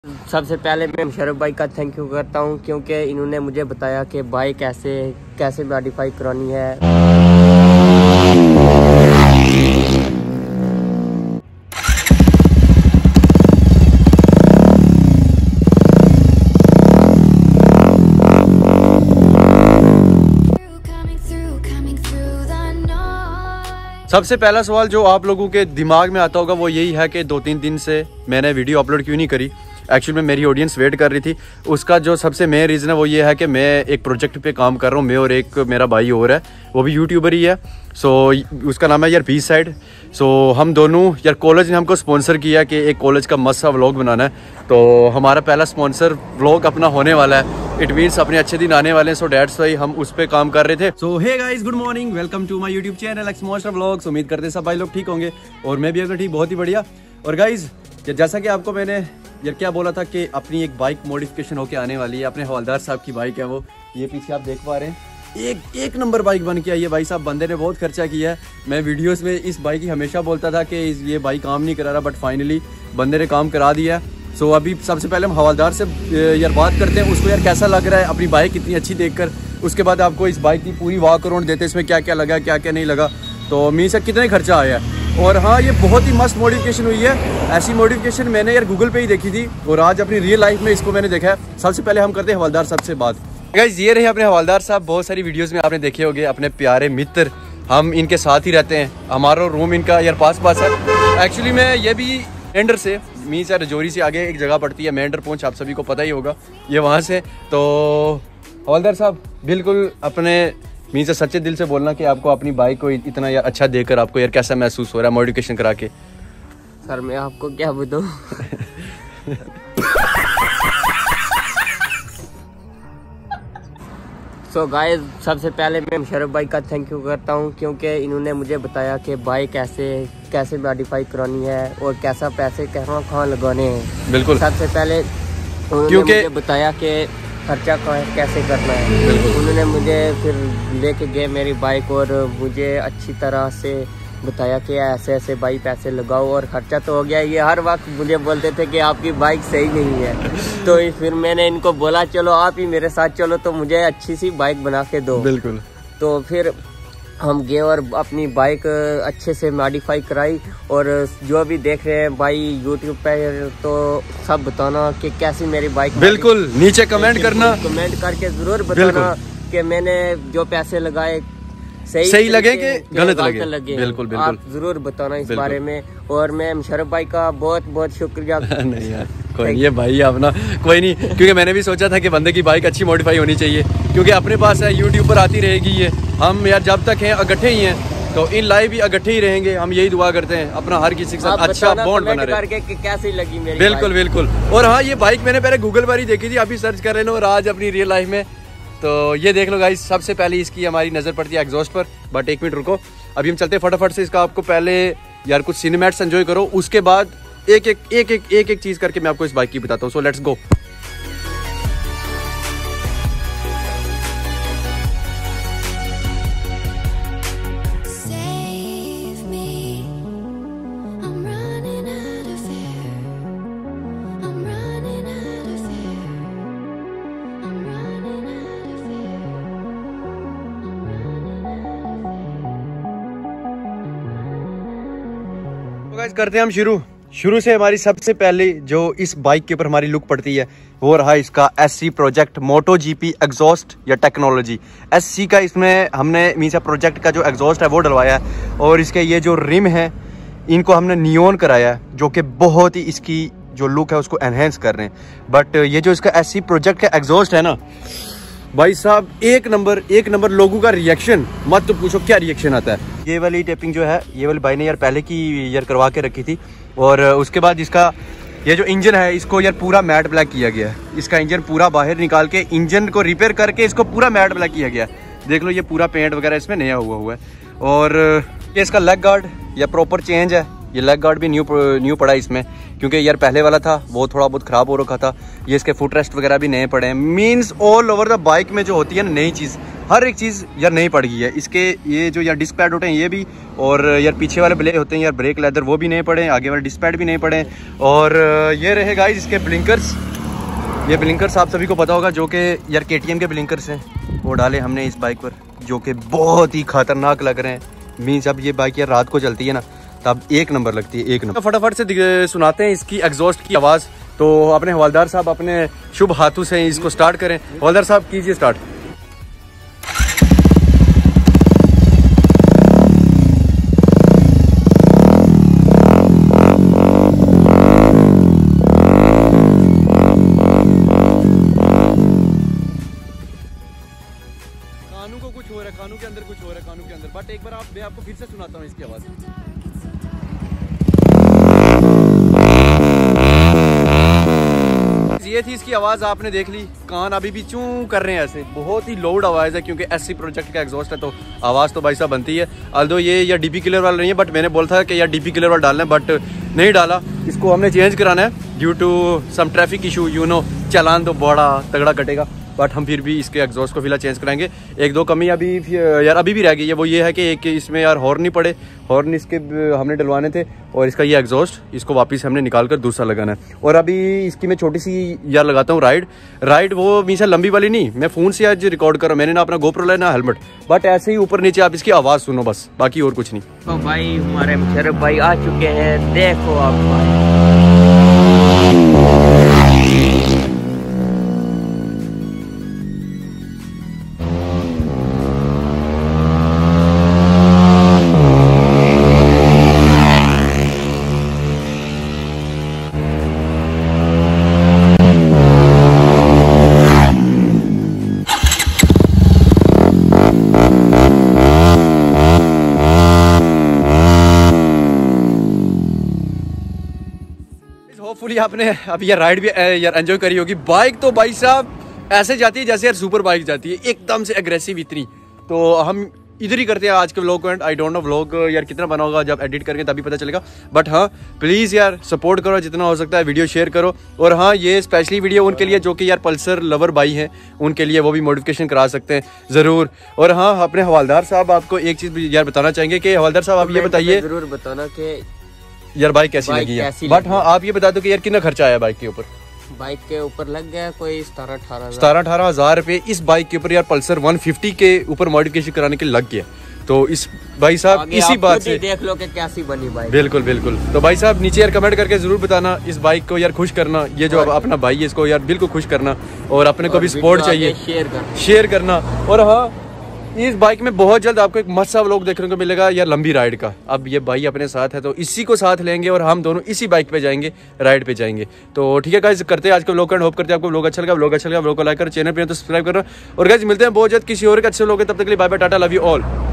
सबसे पहले मैं मुशर्रफ भाई का थैंक यू करता हूं क्योंकि इन्होंने मुझे बताया कि बाइक कैसे मॉडिफाई करानी है। सबसे पहला सवाल जो आप लोगों के दिमाग में आता होगा वो यही है कि 2-3 दिन से मैंने वीडियो अपलोड क्यों नहीं करी। एक्चुअली में मेरी ऑडियंस वेट कर रही थी। उसका जो सबसे मेन रीज़न है वो ये है कि मैं एक प्रोजेक्ट पे काम कर रहा हूँ। मैं और एक मेरा भाई और है, वो भी यूट्यूबर ही है। सो उसका नाम है यार बी साइड। सो हम दोनों यार कॉलेज ने हमको स्पॉन्सर किया कि एक कॉलेज का मस्त सा व्लॉग बनाना है। तो हमारा पहला स्पॉन्सर व्लॉग अपना होने वाला है। इट मीन्स अपने अच्छे दिन आने वाले हैं। सो डेट्स वाई हम उस पर काम कर रहे थे। So hey guys, good morning, welcome to my YouTube channel X monster vlogs. उम्मीद करते हैं सब भाई लोग ठीक होंगे और मैं भी अगर ठीक, बहुत ही बढ़िया। और गाइज जैसा कि आपको मैंने यार क्या बोला था कि अपनी एक बाइक मॉडिफिकेशन होके आने वाली है। अपने हवलदार साहब की बाइक है वो, ये पीछे आप देख पा रहे हैं। एक नंबर बाइक बन के आई है भाई साहब। बंदे ने बहुत खर्चा किया है। मैं वीडियोस में इस बाइक की हमेशा बोलता था कि ये बाइक काम नहीं करा रहा, बट फाइनली बंदे ने काम करा दिया है। सो अभी सबसे पहले हम हवलदार से यार बात करते हैं, उसको यार कैसा लग रहा है अपनी बाइक इतनी अच्छी देखकर। उसके बाद आपको इस बाइक की पूरी वॉक अराउंड देते हैं, इसमें क्या क्या लगा क्या क्या नहीं लगा, तो मीन से कितने खर्चा आया है। और हाँ, ये बहुत ही मस्त मॉडिफिकेशन हुई है। ऐसी मॉडिफिकेशन मैंने यार गूगल पे ही देखी थी और आज अपनी रियल लाइफ में इसको मैंने देखा है। सबसे पहले हम करते हैं हवलदार साहब से बात। गाइस ये रहे अपने हवलदार साहब। बहुत सारी वीडियोस में आपने देखे होंगे, अपने प्यारे मित्र। हम इनके साथ ही रहते हैं। हमारा रूम इनका यार पास है। एक्चुअली मैं ये भी मेंढर से मीन से रजौरी से आगे एक जगह पड़ती है मेंढर पहुंच, आप सभी को पता ही होगा, ये वहाँ से। तो हवलदार साहब बिल्कुल अपने मीन से सच्चे दिल से बोलना कि आपको अपनी बाइक को इतना यार अच्छा देकर आपको यार कैसा महसूस हो रहा है मॉडिफिकेशन करा के। सर मैं आपको क्या बताऊं। सो गाइस सबसे पहले मैं मुशर्रफ भाई का थैंक यू करता हूं क्योंकि इन्होंने मुझे बताया कि बाइक कैसे मॉडिफाई करानी है और कैसा पैसे कहाँ लगाने हैं। बिल्कुल सबसे पहले उन्होंने मुझे बताया कि खर्चा कैसे करना है। उन्होंने मुझे फिर लेके गए मेरी बाइक और मुझे अच्छी तरह से बताया कि ऐसे ऐसे भाई पैसे लगाओ और खर्चा तो हो गया। ये हर वक्त मुझे बोलते थे कि आपकी बाइक सही नहीं है, तो फिर मैंने इनको बोला चलो आप ही मेरे साथ चलो तो मुझे अच्छी सी बाइक बना के दो। बिल्कुल। तो फिर हम गए और अपनी बाइक अच्छे से मॉडिफाई कराई। और जो भी देख रहे हैं भाई यूट्यूब पे, तो सब बताना कि कैसी मेरी बाइक। बिल्कुल नीचे कमेंट करना, कमेंट करके जरूर बताना कि मैंने जो पैसे लगाए सही लगे कि गलत लगे। बिल्कुल बिल्कुल आप जरूर बताना इस बारे में। और मैं मुशर्रफ भाई का बहुत बहुत शुक्रिया। नहीं यार कोई नहीं है भाई, अपना कोई नहीं, क्योंकि मैंने भी सोचा था कि बंदे की बाइक अच्छी मॉडिफाई होनी चाहिए क्योंकि अपने पास है, यूट्यूब पर आती रहेगी ये। हम यार जब तक हैं अगट्ठे ही हैं, तो इन लाइव भी अगट्ठे ही रहेंगे। हम यही दुआ करते हैं अपना हर किसी के साथ अच्छा बॉन्ड बना रहे। कैसी लगी मेरी बिल्कुल बिल्कुल। और हाँ, ये बाइक मैंने पहले गूगल पर ही देखी थी, अभी सर्च कर रहे हैं और आज अपनी रियल लाइफ में। तो ये देख लो गाइस, सबसे पहले इसकी हमारी नजर पड़ती है एग्जॉस्ट पर। बट एक मिनट रुको, अभी हम चलते हैं फटाफट से। इसका आपको पहले यार कुछ सिनेमैट्स एंजॉय करो, उसके बाद एक चीज करके मैं आपको इस बाइक की बताता हूँ। So let's go. करते हैं हम शुरू से। हमारी सबसे पहले जो इस बाइक के ऊपर हमारी लुक पड़ती है वो रहा इसका SC project Moto GP exhaust या टेक्नोलॉजी। SC का इसमें हमने मीन्स प्रोजेक्ट का जो एग्जॉस्ट है वो डलवाया है और इसके ये जो रिम है इनको हमने नियॉन कराया है, जो कि बहुत ही इसकी जो लुक है उसको एनहेंस कर रहे हैं। बट ये जो इसका SC प्रोजेक्ट का एग्जॉस्ट है ना भाई साहब, एक नंबर लोगों का रिएक्शन मत तो पूछो क्या रिएक्शन आता है। ये वाली टेपिंग जो है ये वाली भाई ने यार पहले की यार करवा के रखी थी। और उसके बाद इसका ये जो इंजन है इसको यार पूरा मैट ब्लैक किया गया है। इसका इंजन पूरा बाहर निकाल के इंजन को रिपेयर करके इसको पूरा मैट ब्लैक किया गया है। देख लो ये पूरा पेंट वगैरह इसमें नया हुआ है। और ये इसका लेग गार्ड या प्रॉपर चेंज है, ये लेग गार्ड भी न्यू पड़ा इसमें, क्योंकि यार पहले वाला था वो थोड़ा बहुत ख़राब हो रखा था। ये इसके फुट रेस्ट वगैरह भी नए पड़े हैं। Means all over the bike में जो होती है ना नई चीज़, हर एक चीज़ यार नई पड़ गई है। इसके ये जो यार डिस्क पैड होते हैं ये भी, और यार पीछे वाले ब्लेड होते हैं यार ब्रेक लेदर वो भी नए पड़े हैं, आगे वाले डिस्क पैड भी नए पड़े हैं। और ये रहे गाइस इसके ब्लिंकर्स। ये ब्लिंकर्स आप सभी को पता होगा जो कि यार KTM के ब्लिंकर्स हैं, वो डाले हमने इस बाइक पर, जो कि बहुत ही खतरनाक लग रहे हैं। मीन्स जब ये बाइक यार रात को चलती है ना तब एक नंबर लगती है, एक नंबर। फटाफट से सुनाते हैं इसकी एग्जॉस्ट की आवाज़। तो अपने हवालदार साहब अपने शुभ हाथों से इसको स्टार्ट करें। हवालदार साहब कीजिए स्टार्ट। कानू को कुछ हो रहा है, कानू के अंदर कुछ हो रहा है, कानू के अंदर। बट एक बार मैं आपको फिर से सुनाता हूँ इसकी आवाज़। ये थी इसकी आवाज़, आपने देख ली। कान अभी भी चूं कर रहे हैं ऐसे, बहुत ही लाउड आवाज़ है, क्योंकि SC प्रोजेक्ट का एग्जॉस्ट है तो आवाज़ तो भाई साहब बनती है। अल्दो ये या DP किलर वाला नहीं है, बट मैंने बोला था कि यार DP किलर वाला डालना है, बट नहीं डाला। इसको हमने चेंज कराना है due to some traffic issue, you know. Challan तो बड़ा तगड़ा कटेगा, बट हम फिर भी इसके एग्जॉस्ट को फिलहाल चेंज कराएंगे। एक दो कमी अभी भी रह गई है, वो ये है कि एक इसमें यार हॉर्न नहीं पड़े, हॉर्न इसके हमने डलवाने थे, और इसका ये एग्जॉस्ट इसको वापस हमने निकाल कर दूसरा लगाना है। और अभी इसकी मैं छोटी सी यार लगाता हूँ राइड वो मीसा लंबी वाली नहीं, मैं फ़ोन से आज रिकॉर्ड कर रहा हूँ। मैंने ना अपना GoPro लिया ना हेलमेट, बट ऐसे ही ऊपर नीचे आप इसकी आवाज़ सुनो बस, बाकी और कुछ नहीं। तो भाई हमारे मुशर्रफ भाई आ चुके हैं, देखो आप भाई। होपफुली आपने अभी यार राइड भी यार एंजॉय करी होगी। बाइक तो भाई साहब ऐसे जाती है जैसे यार सुपर बाइक जाती है, एकदम से एग्रेसिव इतनी। तो हम इधर ही करते हैं आज के व्लॉग को end. I don't know vlog यार कितना बना होगा, जब एडिट करेंगे तभी पता चलेगा। बट हाँ प्लीज़ यार सपोर्ट करो जितना हो सकता है, वीडियो शेयर करो। और हाँ ये स्पेशली वीडियो उनके लिए जो कि यार पल्सर लवर भाई हैं, उनके लिए वो भी मॉडिफिकेशन करा सकते हैं ज़रूर। और हाँ अपने हवालदार साहब आपको एक चीज़ यार बताना चाहेंगे कि हवालदार साहब आप ये बताइए जरूर बताना कि यार बाइक कैसी लगी है। बट हाँ आप ये बता दो कि यार कितना खर्चा आया बाइक के ऊपर। बाइक के ऊपर लग गया कोई 17-18 हज़ार रुपये इस बाइक के ऊपर यार पल्सर 150 के ऊपर मॉडिफिकेशन कराने के लग गया। तो इस भाई साहब इसी बात से देख लो कि कैसी बनी बाइक। बिल्कुल बिल्कुल। तो भाई साहब नीचे यार कमेंट करके जरूर बताना, इस बाइक को यार खुश करना। ये जो अपना भाई है इसको यार बिल्कुल खुश करना, और अपने को भी सपोर्ट चाहिए, शेयर करना। और हाँ इस बाइक में बहुत जल्द आपको एक मस्त सा व्लॉग देखने को मिलेगा यार लंबी राइड का। अब ये भाई अपने साथ है तो इसी को साथ लेंगे और हम दोनों इसी बाइक पे जाएंगे, राइड पे जाएंगे। तो ठीक है गाइस करते हैं आज का व्लॉग एंड होप करते हैं आपको व्लॉग अच्छा लगा। व्लॉग को लाइक करो, चैनल पे तो सब्सक्राइब करना। और गाइस मिलते हैं बहुत जल्द किसी और के अच्छे व्लॉग। तब तक के लिए bye bye, tata, love you all.